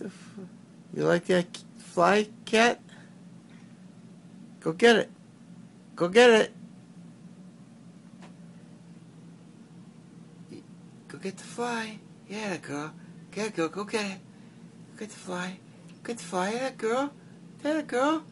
You like that fly, cat? Go get it. Go get it. Go get the fly. Yeah, girl. Get it, girl. Go get it. Go get the fly. Get the fly. Yeah, girl. Yeah, girl.